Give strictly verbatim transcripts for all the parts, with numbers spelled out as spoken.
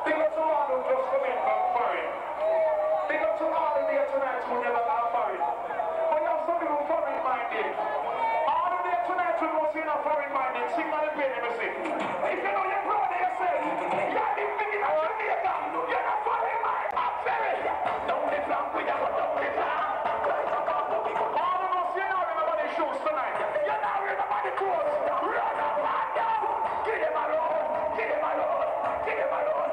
Big up to all who just come in from foreign. Big up to all in here tonight who never got foreign. But you have some people foreign minded. All in here tonight who don't see no foreign minded. Sing on the pain, let me sing. If you know your brother, you say, you're the big in Jamaica. You're not foreign mind. I'm very. Don't be blank with you, but don't be blank. All of us, you're not remember the shoes tonight. You're not remember the clothes. Run up and down. Get him alone. Get him alone. Get him alone.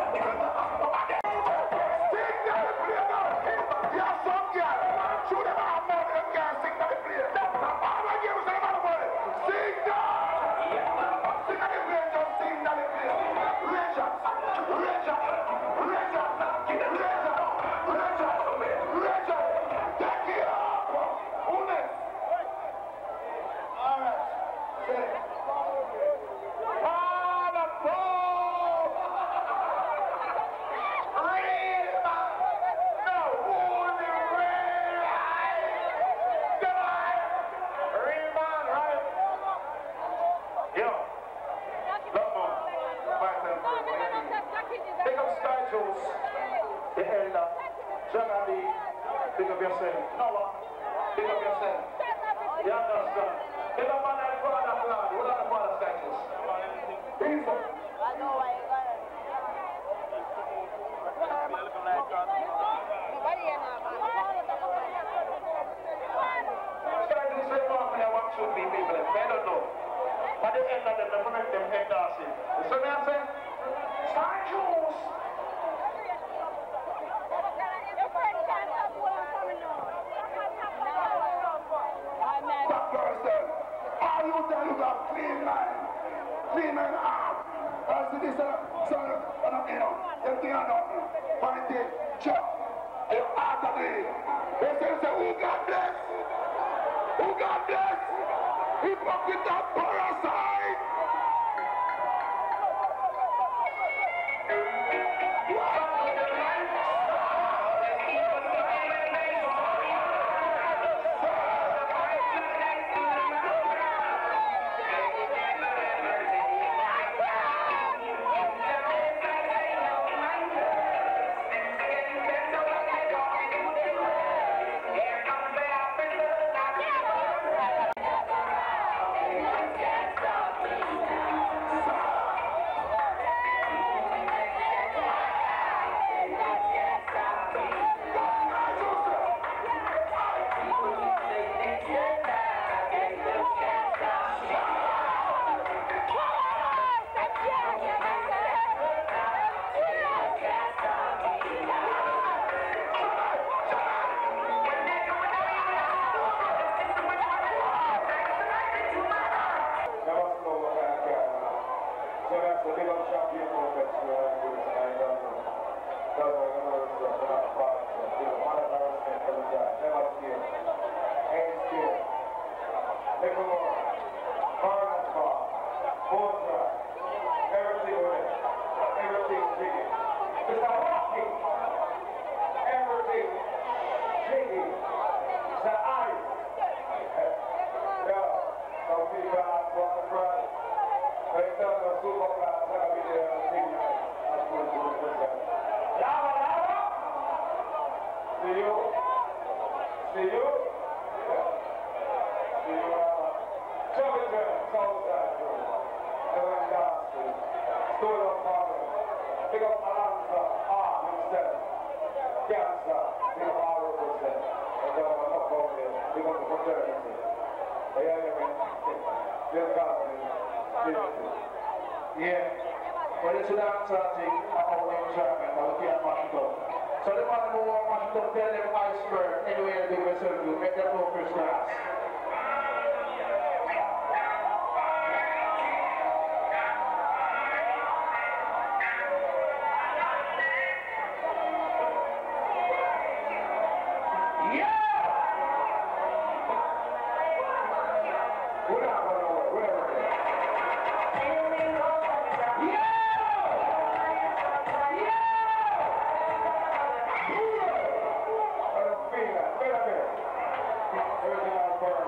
The elder, Janadi, pick up yourself. Noah, pick up yourself. You understand? Pick up on that father plan. What are the father statues? People. I know why you got it. Nobody in there, man. Starting to say, man, I want to be people. They don't know. But the elder, them, they make them head dancing. You see what I'm saying? Statues. All you tell you got clean line, clean line arm. As it is, so you know, you can't know, find it, chop, you heart of it. They say, who God bless? Who God bless? Hypocrite and parasite. Yeah, well, it's an answer thing about enjoyment, but we can't mash it up. So the man who want to mash it up, tell them iceberg, anywhere they will serve you, make them go first class. Everything else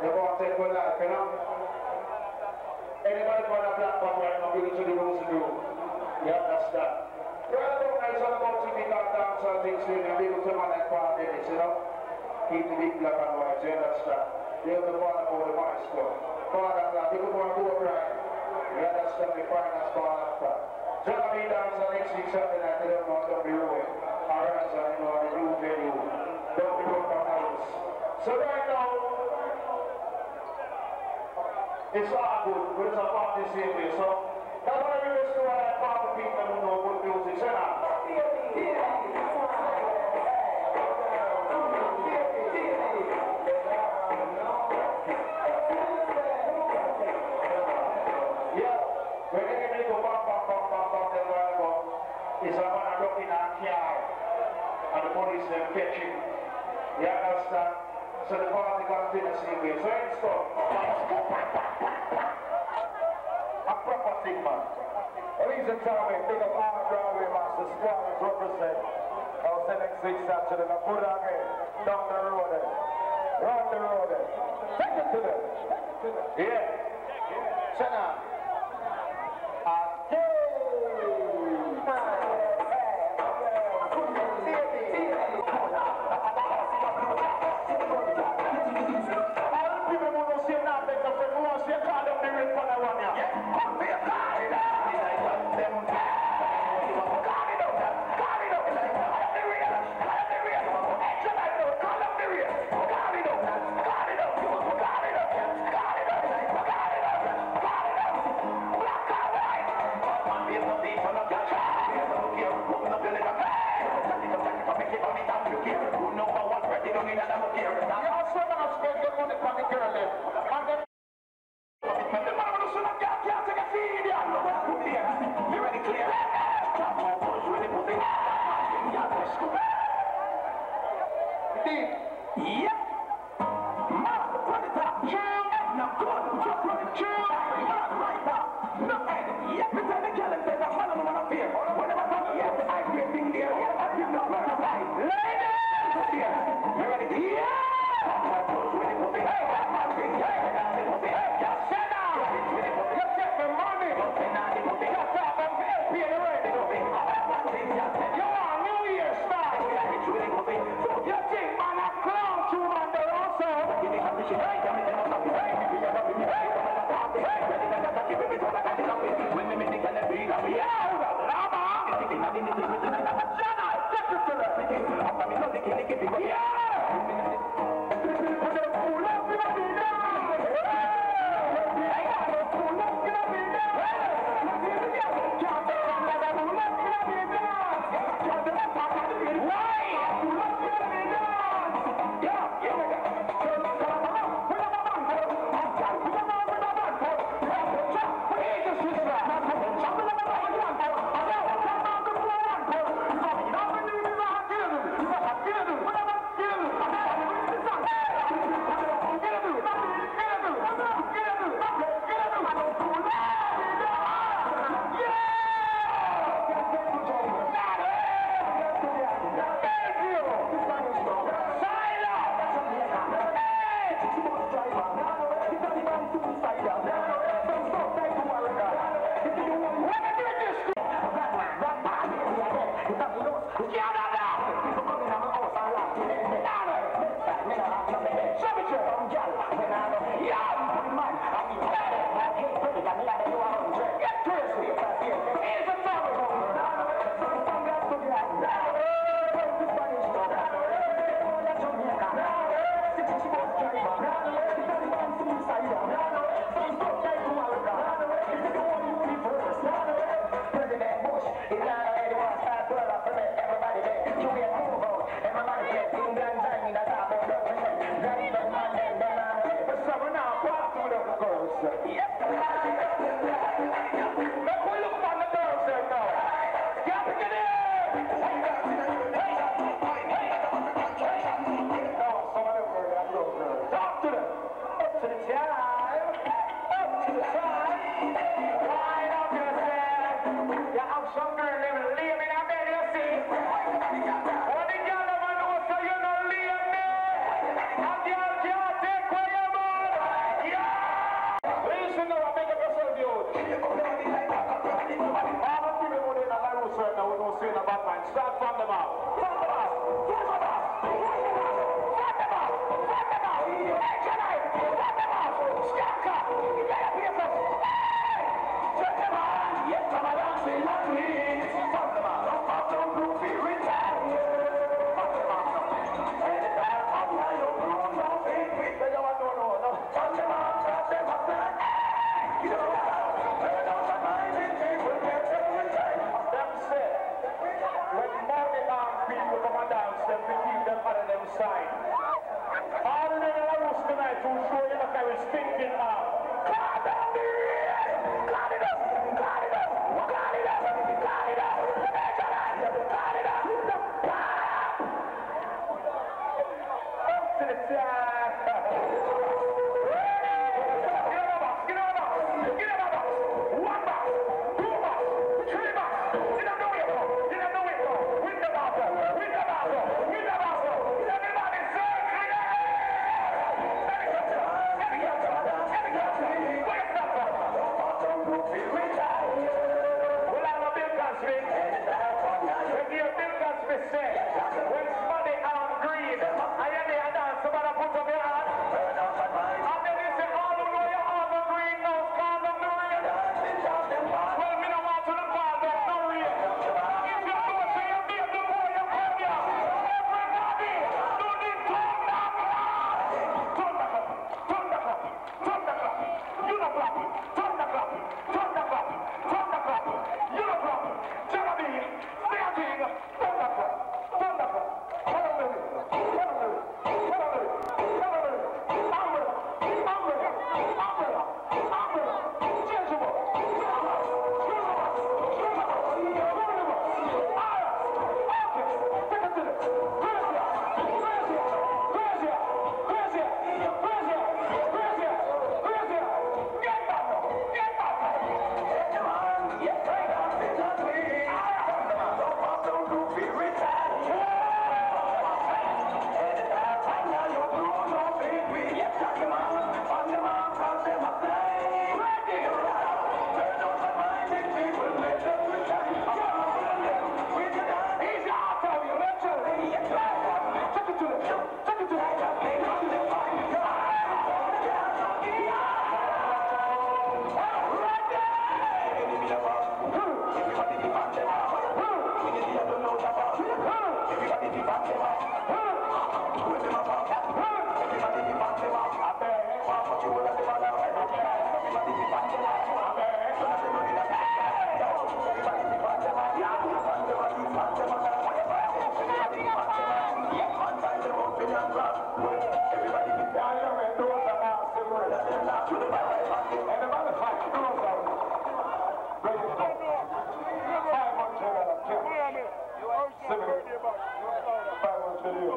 They want to take my life, you know? Anybody on the platform right now, give it to the rules to do. You understand? Well, I don't know, it's all about typical dancehall things, you know, people to man like five minutes, you know? Keep the big black and white, you understand? They have the father for the maestro. Father, God, people want to go right. You understand? The finance ball after. John B. Dancehall next week, Saturday night, they don't know what to be doing. Alright, so you know, the new venue. Don't be broke on house. So right now, it's all good, but it's a party same way, so that's why we listen to that party people who know good music, so now. Yeah, when they get go bam bam bam bam bam, they're going to go, it's a man looking at car, and the police them catching. You understand? So the party continues the same way, so it's good. A proper thing, man. Ladies and gentlemen, big up all Broadway Master Squad represent. I'll say next week Saturday, and put it again, down the road there. Round the road there. Take it to them. Yeah. Chana.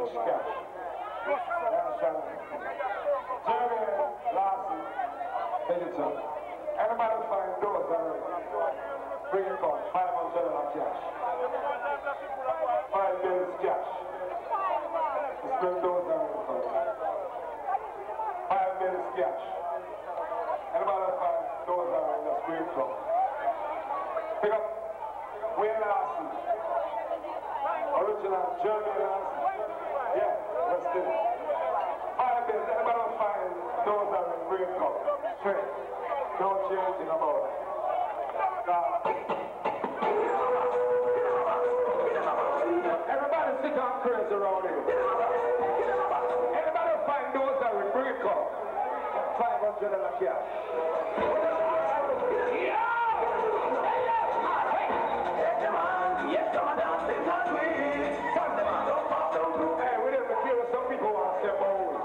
Cash. Jeremy Larson, Benjamin. Everybody find those that are bring it on five hundred dollars cash. Five bills cash. Let's bring those that are five bills cash. Everybody find those that are in the screen club. Pick up Wayne Larson. Original Jeremy Larson. Yeah, let's do it. Five bills. Everybody find those that are in green cup. Straight. No changing about it. Now, everybody sit on crazy around here. Everybody find those that will bring it up. five hundred dollars cash. Hey, we didn't feel what some people want to step over.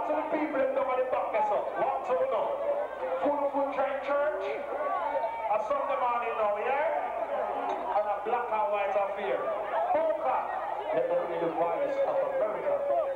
to the people in the back us up. Want to know? Full Foot Train Church. A Sunday morning now, yeah? And a black and white affair. Poker. Let them be the voice of America.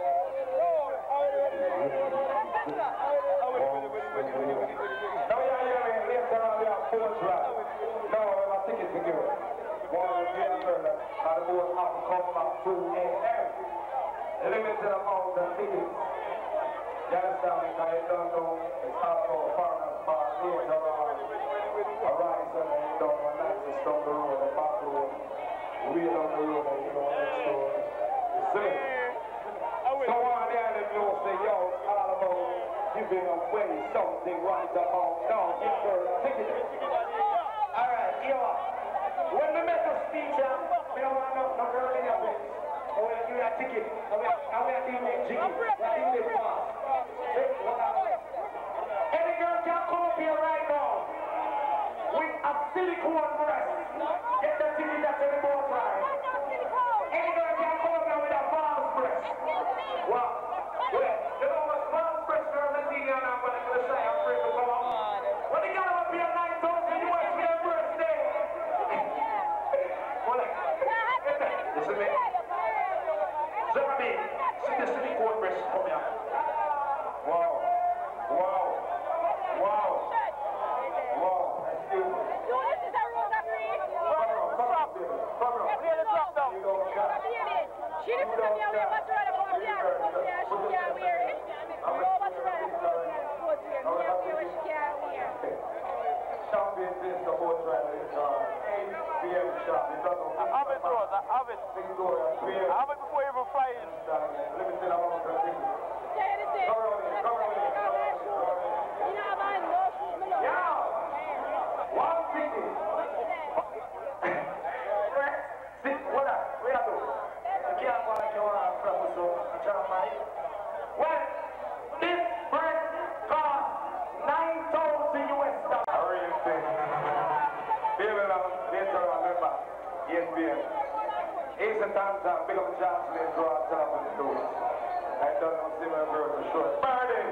Now you hear me later on we have boat ride. Now I have a ticket to give. One of the girls and the boat have to come back two A M. Limited amount of tickets. You understand me? Because you don't know it's not for foreigners park later on. Horizon and you don't know Nancy's down the road, the back road. Way down the road and you know next door. You see? So one day they know say, yo, it's all about giving away something right about now. Give her a ticket. Alright, you know, when we make a speech, we don't want no, no girl in your face. And we give you a ticket. And we are doing it jiggy. We are doing it fast. Any girl can come up here right now with a silicone breast. Get the ticket that's in the boat ride. Any girl can come up here with a false breast. Wow. Well, you know what's false breast girl that's in here now when I'm going to say I'm free to come up. When the girl up here nine thousand U S for your birthday. Well, like, listen to me. Jeremy, see the silicone breast come here. Wow. Wow. Wow. Wow. Excuse me. This is a rosa free. Come on, come on, baby. Come on. You don't care. She didn't put me away, but you're the one here. She can't wear it. No, but you're the one here. She can't wear what she can't wear. Champagne place, the boat ride is eight P M sharp. It doesn't I have it, bro. I have it. Victoria, I have it before you even fly in. limited amount of tickets. Yeah, this is. Come on in, come on in, come on in, come on in. You know, man, no shoes, no. Yeah! One ticket. Sit, what up? Where are you? You can't go like you want to from us, so I'm trying to find it. Well, this bread costs nine thousand U S dollars. How are you saying? Baby, now, later on, remember, E S P N. Ace and Tantan, big up Johnson and draw and tell them what to do. I don't know, see my girl for sure. Birdie!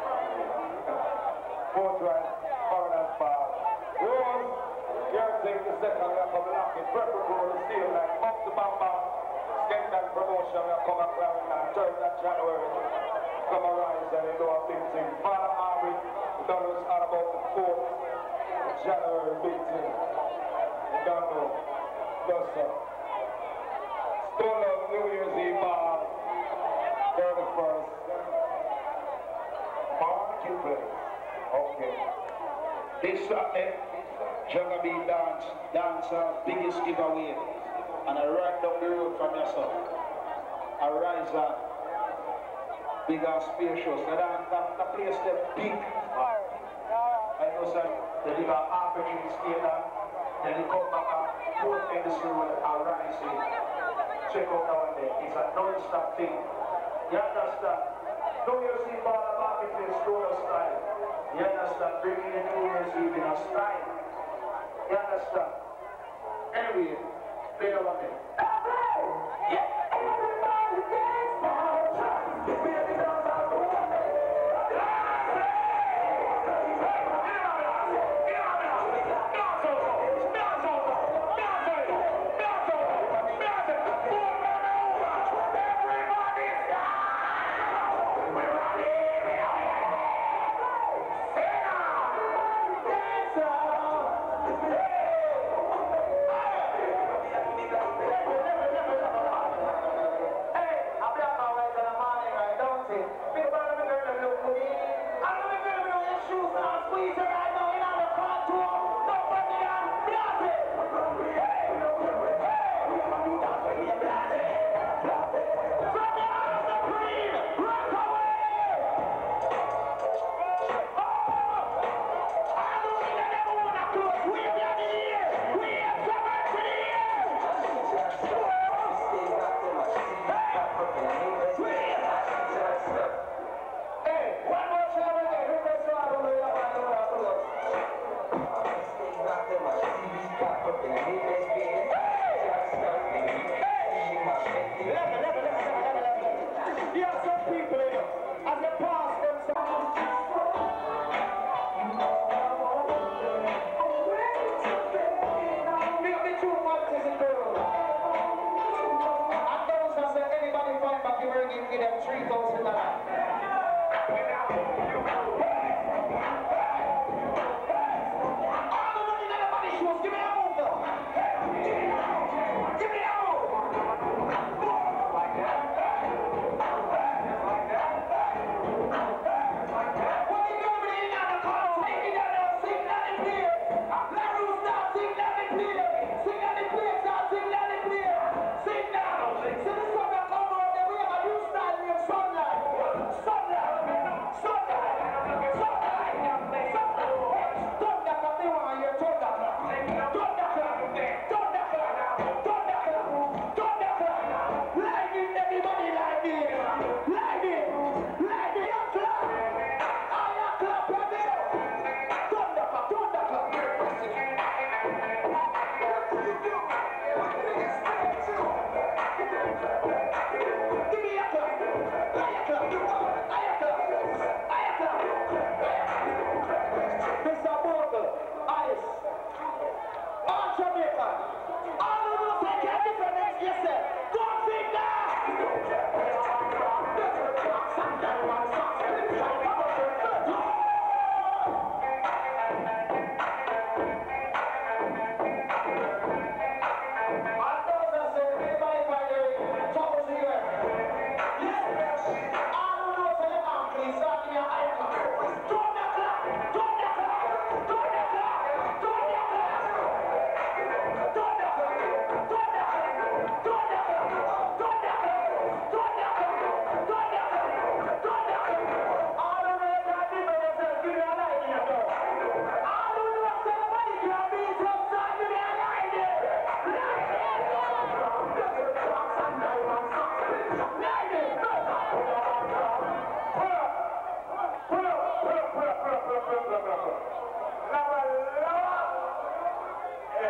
Both right, all that far. Rose, you're taking the second, we're coming lock it. Purple roll, the steel line, up the bam bam. Skate that promotion, we're coming clearing that. Third that January. Come arise and you know a big thing. Father Army, we don't know it's all about the fourth January big thing. You don't know. No, sir. Stone Love New Year's Eve bar, thirty-first. Marketplace. Okay. This Saturday, Jugga B Dance, Dancer, biggest giveaway. And I right down the road from yourself. I rise up, big and spacious. And that, that, that place there big. I know, sir, they live at African Skater. Then they come back and put in this road and rise in. Check out down there. It's a non-stop thing. You understand? New Year's Eve all about it in store style. You understand? Bringing the New Year's Eve in a style. You understand? Anyway, play the one there. Yeah. Everybody dance now. If we have it down, down the water.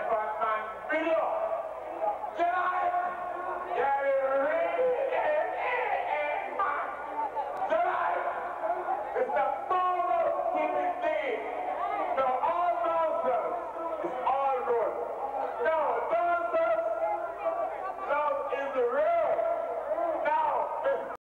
Batman video. Tonight, there is really man. Tonight, it's the power of keeping things